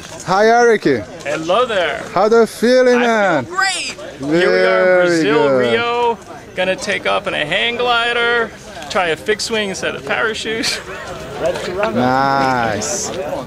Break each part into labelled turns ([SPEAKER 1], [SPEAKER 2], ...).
[SPEAKER 1] Hi, Eric.
[SPEAKER 2] Hello there.
[SPEAKER 1] How do you feeling, man?
[SPEAKER 2] I feel great. Here we are in Brazil, Rio. Gonna take off in a hang glider. Try a fixed wing instead of parachute.
[SPEAKER 1] Nice.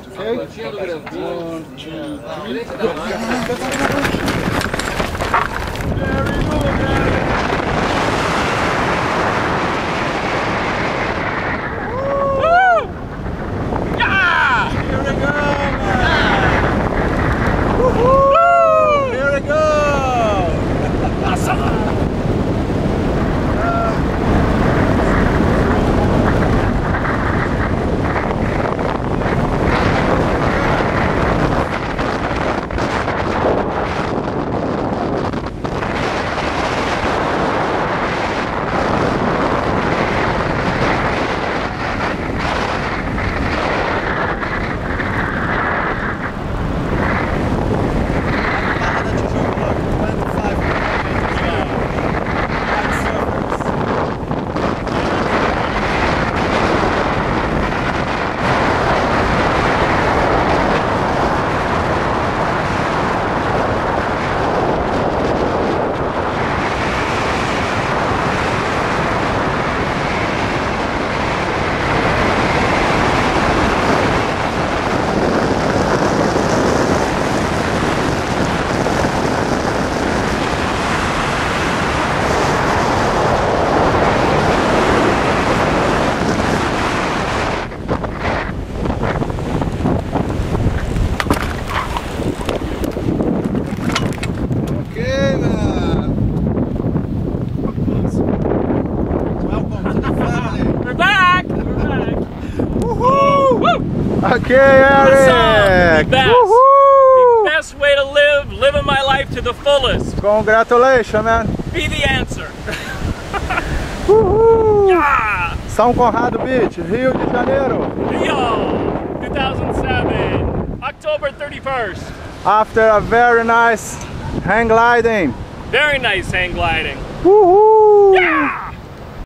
[SPEAKER 1] Okay, Eric!
[SPEAKER 2] Awesome. The best way to live, living my life to the fullest.
[SPEAKER 1] Congratulations, man!
[SPEAKER 2] Be the answer.
[SPEAKER 1] Yeah. São Conrado Beach, Rio de Janeiro.
[SPEAKER 2] Rio, 2007, October 31st.
[SPEAKER 1] After a very nice hang gliding.
[SPEAKER 2] Very nice hang gliding.
[SPEAKER 1] Woohoo!
[SPEAKER 2] Yeah!